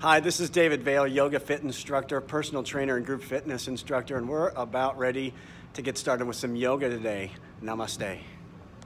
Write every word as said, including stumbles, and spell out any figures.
Hi, this is David Vail, YogaFit instructor, personal trainer, and group fitness instructor, and we're about ready to get started with some yoga today. Namaste.